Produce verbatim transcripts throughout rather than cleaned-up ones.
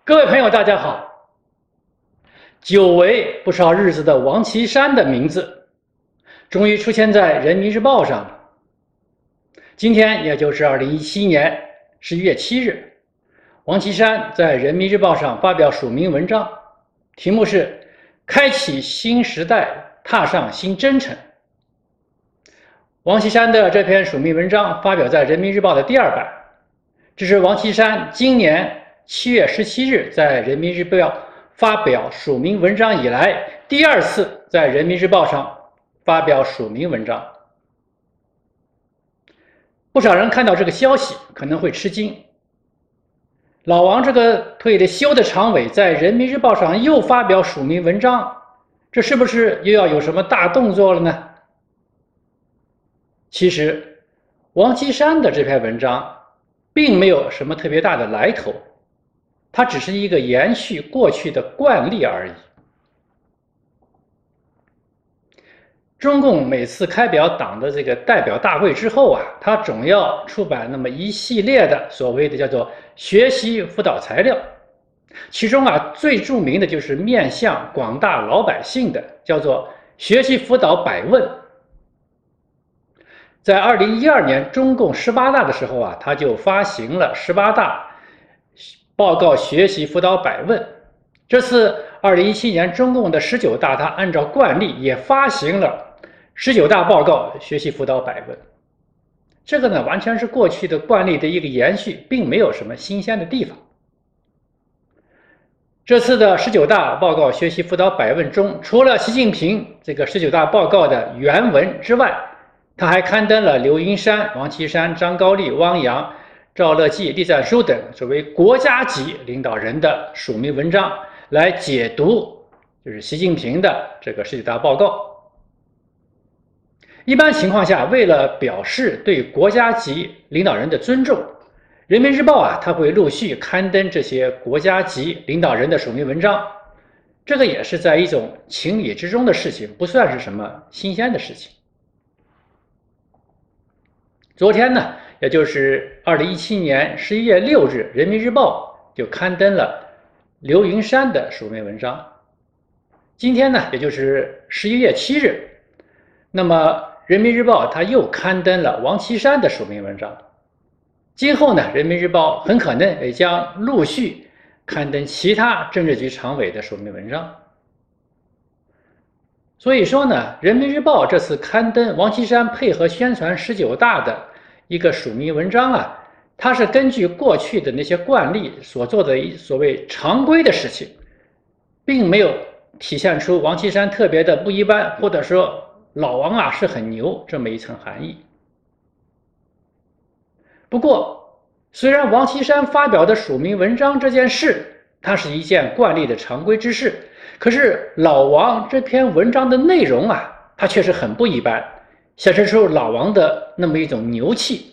各位朋友，大家好。久违不少日子的王岐山的名字，终于出现在《人民日报》上了。今天也就是二零一七年十一月七日，王岐山在《人民日报》上发表署名文章，题目是《开启新时代，踏上新征程》。王岐山的这篇署名文章发表在《人民日报》的第二版，这是王岐山今年七月十七日在《人民日报》发表署名文章以来第二次在《人民日报》上发表署名文章。不少人看到这个消息可能会吃惊，老王这个退了休的常委在《人民日报》上又发表署名文章，这是不是又要有什么大动作了呢？其实王岐山的这篇文章并没有什么特别大的来头，它只是一个延续过去的惯例而已。中共每次开表党的这个代表大会之后啊，它总要出版那么一系列的所谓的叫做学习辅导材料，其中啊最著名的就是面向广大老百姓的叫做学习辅导百问。在二零一二年中共十八大的时候啊，他就发行了十八大报告学习辅导百问。这次二零一七年中共的十九大，他按照惯例也发行了十九大报告学习辅导百问。这个呢，完全是过去的惯例的一个延续，并没有什么新鲜的地方。这次的十九大报告学习辅导百问中，除了习近平这个十九大报告的原文之外，他还刊登了刘云山、王岐山、张高丽、汪洋、赵乐际、栗战书等作为国家级领导人的署名文章，来解读就是习近平的这个十九大报告。一般情况下，为了表示对国家级领导人的尊重，人民日报啊，它会陆续刊登这些国家级领导人的署名文章，这个也是在一种情理之中的事情，不算是什么新鲜的事情。昨天呢，也就是二零一七年十一月六日，人民日报就刊登了刘云山的署名文章。今天呢，也就是十一月七日，那么人民日报它又刊登了王岐山的署名文章。今后呢，人民日报很可能也将陆续刊登其他政治局常委的署名文章。所以说呢，人民日报这次刊登王岐山配合宣传十九大的一个署名文章啊，它是根据过去的那些惯例所做的所谓常规的事情，并没有体现出王岐山特别的不一般，或者说老王啊是很牛这么一层含义。不过，虽然王岐山发表的署名文章这件事，它是一件惯例的常规之事，可是老王这篇文章的内容啊，它确实很不一般，显示出老王的那么一种牛气。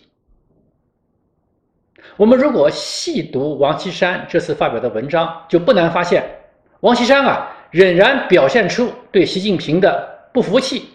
我们如果细读王岐山这次发表的文章，就不难发现，王岐山啊仍然表现出对习近平的不服气。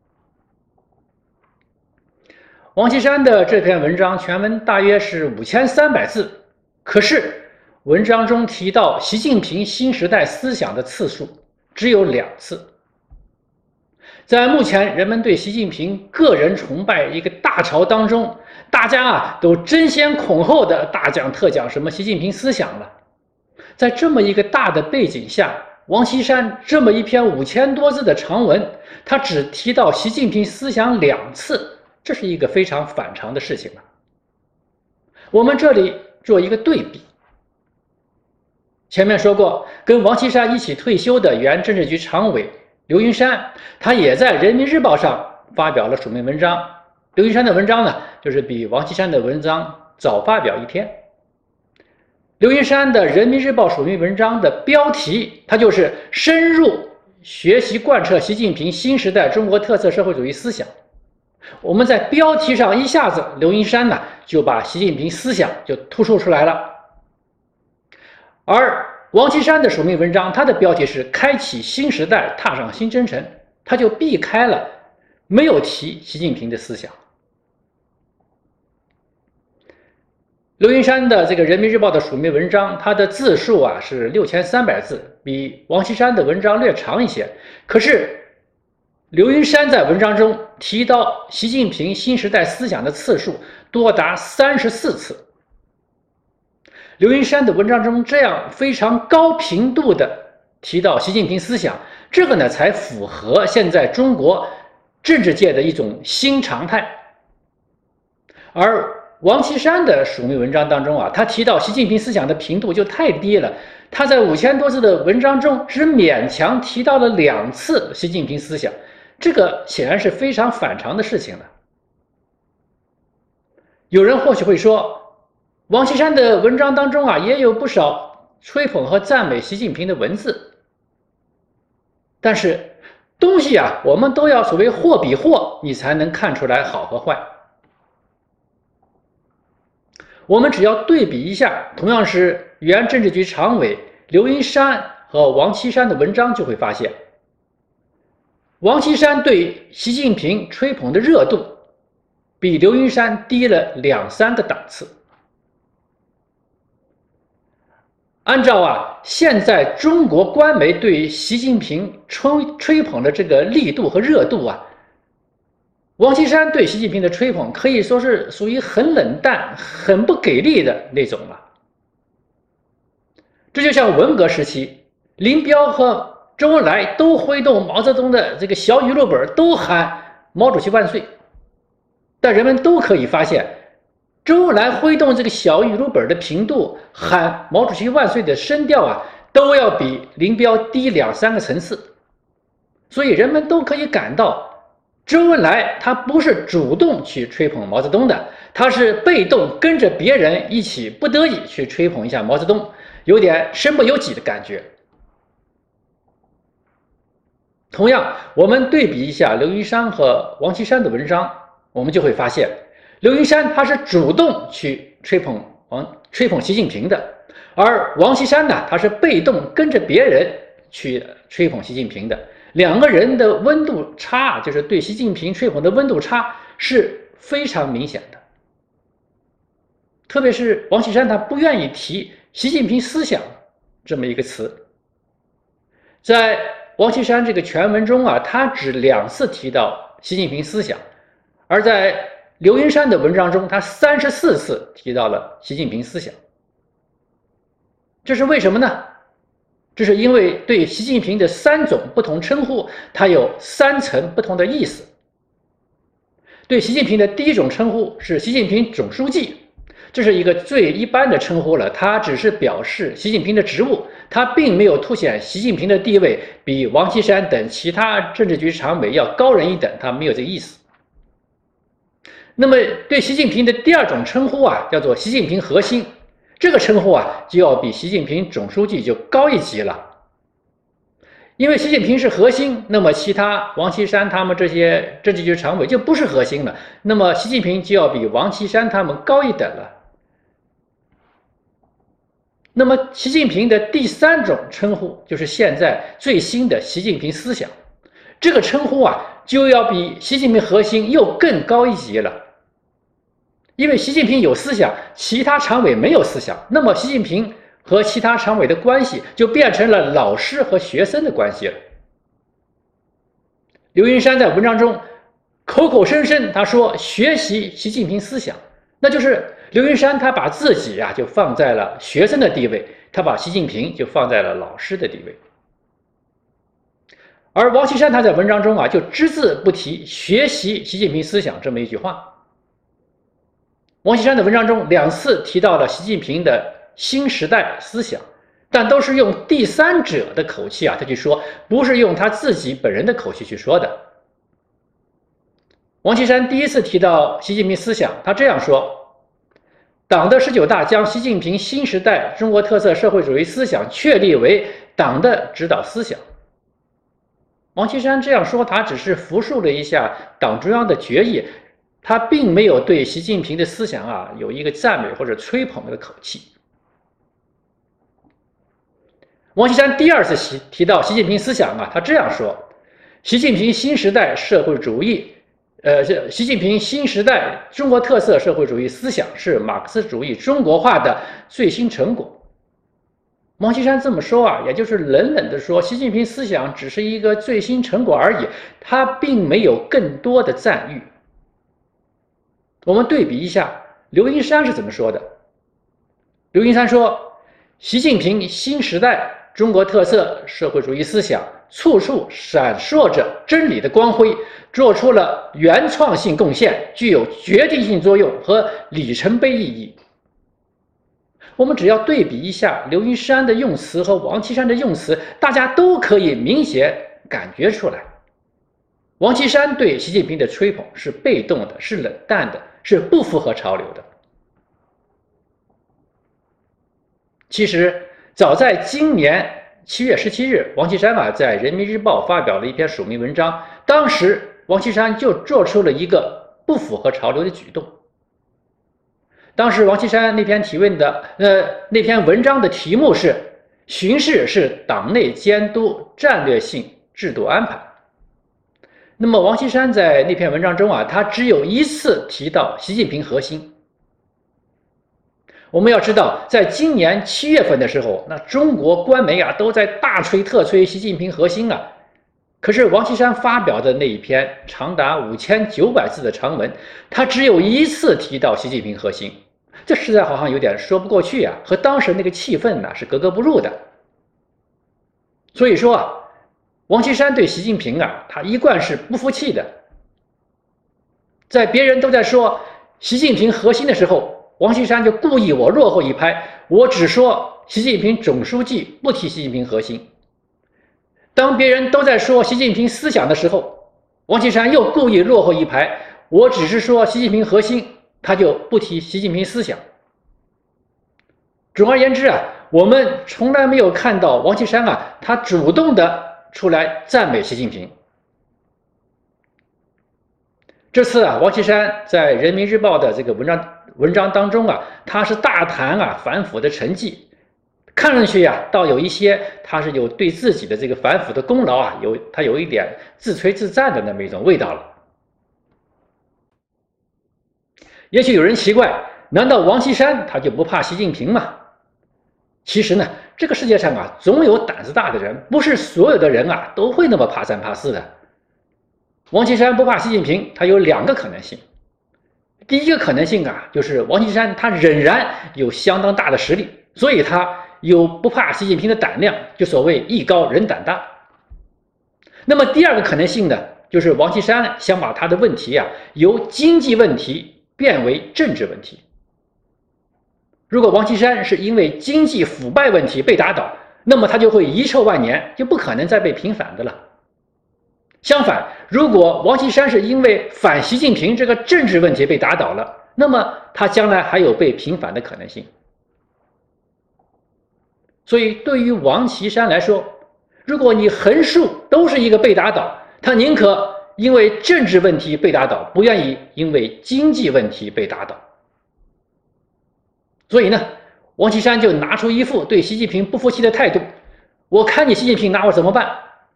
王岐山的这篇文章全文大约是五千三百字，可是文章中提到习近平新时代思想的次数只有两次。在目前人们对习近平个人崇拜一个大潮当中，大家啊都争先恐后的大讲特讲什么习近平思想了。在这么一个大的背景下，王岐山这么一篇五千多字的长文，他只提到习近平思想两次，这是一个非常反常的事情了。我们这里做一个对比。前面说过，跟王岐山一起退休的原政治局常委刘云山，他也在《人民日报》上发表了署名文章。刘云山的文章呢，就是比王岐山的文章早发表一天。刘云山的《人民日报》署名文章的标题，它就是深入学习贯彻习近平新时代中国特色社会主义思想。我们在标题上一下子，刘云山呢就把习近平思想就突出出来了。而王岐山的署名文章，它的标题是开启新时代，踏上新征程，他就避开了，没有提习近平的思想。 刘云山的这个《人民日报》的署名文章，它的字数啊是六千三百字，比王岐山的文章略长一些。可是，刘云山在文章中提到习近平新时代思想的次数多达三十四次。刘云山的文章中这样非常高频度的提到习近平思想，这个呢才符合现在中国政治界的一种新常态。而王岐山的署名文章当中啊，他提到习近平思想的频度就太低了，他在五千多字的文章中只勉强提到了两次习近平思想，这个显然是非常反常的事情了。有人或许会说，王岐山的文章当中啊，也有不少吹捧和赞美习近平的文字，但是东西啊，我们都要所谓货比货，你才能看出来好和坏。我们只要对比一下，同样是原政治局常委刘云山和王岐山的文章，就会发现，王岐山对习近平吹捧的热度比刘云山低了两三个档次。按照啊现在中国官媒对习近平吹吹捧的这个力度和热度啊，王岐山对习近平的吹捧可以说是属于很冷淡、很不给力的那种了。这就像文革时期，林彪和周恩来都挥动毛泽东的这个小语录本，都喊毛主席万岁，但人们都可以发现，周恩来挥动这个小语录本的频度，喊毛主席万岁的声调啊，都要比林彪低两三个层次。所以人们都可以感到，周恩来他不是主动去吹捧毛泽东的，他是被动跟着别人一起不得已去吹捧一下毛泽东，有点身不由己的感觉。同样，我们对比一下刘云山和王岐山的文章，我们就会发现，刘云山他是主动去吹捧王吹捧习近平的，而王岐山呢，他是被动跟着别人去吹捧习近平的。两个人的温度差，就是对习近平吹捧的温度差是非常明显的。特别是王岐山他不愿意提习近平思想这么一个词，在王岐山这个全文中啊，他只两次提到习近平思想，而在刘云山的文章中，他三十四次提到了习近平思想。这是为什么呢？这是因为对习近平的三种不同称呼，它有三层不同的意思。对习近平的第一种称呼是习近平总书记，这是一个最一般的称呼了，它只是表示习近平的职务，它并没有凸显习近平的地位比王岐山等其他政治局常委要高人一等，它没有这个意思。那么对习近平的第二种称呼啊，叫做习近平核心，这个称呼啊就要比习近平总书记就高一级了。因为习近平是核心，那么其他王岐山他们这些政治局常委就不是核心了，那么习近平就要比王岐山他们高一等了。那么习近平的第三种称呼就是现在最新的习近平思想，这个称呼啊就要比习近平核心又更高一级了。因为习近平有思想，其他常委没有思想，那么习近平和其他常委的关系就变成了老师和学生的关系了。刘云山在文章中口口声声他说学习习近平思想，那就是刘云山他把自己啊就放在了学生的地位，他把习近平就放在了老师的地位。而王岐山他在文章中啊就只字不提学习习近平思想这么一句话。王岐山的文章中两次提到了习近平的新时代思想，但都是用第三者的口气啊，他去说，不是用他自己本人的口气去说的。王岐山第一次提到习近平思想，他这样说：党的十九大将习近平新时代中国特色社会主义思想确立为党的指导思想。王岐山这样说，他只是复述了一下党中央的决议，他并没有对习近平的思想啊有一个赞美或者吹捧的口气。王岐山第二次提到习近平思想啊，他这样说：习近平新时代社会主义呃，这习近平新时代中国特色社会主义思想是马克思主义中国化的最新成果。王岐山这么说啊，也就是冷冷地说，习近平思想只是一个最新成果而已，他并没有更多的赞誉。我们对比一下，刘云山是怎么说的？刘云山说，习近平新时代中国特色社会主义思想处处闪烁着真理的光辉，做出了原创性贡献，具有决定性作用和里程碑意义。我们只要对比一下刘云山的用词和王岐山的用词，大家都可以明显感觉出来，王岐山对习近平的吹捧是被动的，是冷淡的，是不符合潮流的。其实早在今年七月十七日，王岐山啊在人民日报发表了一篇署名文章，当时王岐山就做出了一个不符合潮流的举动。当时王岐山那篇提问的呃那篇文章的题目是“巡视是党内监督战略性制度安排”。那么王岐山在那篇文章中啊，他只有一次提到习近平核心。我们要知道，在今年七月份的时候，那中国官媒啊都在大吹特吹习近平核心啊。可是王岐山发表的那一篇长达五千九百字的长文，他只有一次提到习近平核心，这实在好像有点说不过去啊，和当时那个气氛呢是格格不入的。所以说啊，王岐山对习近平啊，他一贯是不服气的。在别人都在说习近平核心的时候，王岐山就故意我落后一拍，我只说习近平总书记，不提习近平核心。当别人都在说习近平思想的时候，王岐山又故意落后一拍，我只是说习近平核心，他就不提习近平思想。总而言之啊，我们从来没有看到王岐山啊，他主动的出来赞美习近平。这次啊，王岐山在人民日报的这个文章文章当中啊，他是大谈啊反腐的成绩，看上去呀、啊，倒有一些他是有对自己的这个反腐的功劳啊，有他有一点自吹自赞的那么一种味道了。也许有人奇怪，难道王岐山他就不怕习近平吗？其实呢，这个世界上啊，总有胆子大的人，不是所有的人啊都会那么怕三怕四的。王岐山不怕习近平，他有两个可能性。第一个可能性啊，就是王岐山他仍然有相当大的实力，所以他有不怕习近平的胆量，就所谓艺高人胆大。那么第二个可能性呢，就是王岐山想把他的问题啊，由经济问题变为政治问题。如果王岐山是因为经济腐败问题被打倒，那么他就会遗臭万年，就不可能再被平反的了。相反，如果王岐山是因为反习近平这个政治问题被打倒了，那么他将来还有被平反的可能性。所以对于王岐山来说，如果你横竖都是一个被打倒，他宁可因为政治问题被打倒，不愿意因为经济问题被打倒。所以呢，王岐山就拿出一副对习近平不服气的态度，我看你习近平拿我怎么办。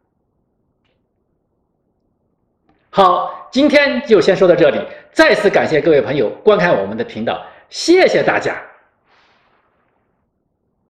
好，今天就先说到这里，再次感谢各位朋友观看我们的频道，谢谢大家。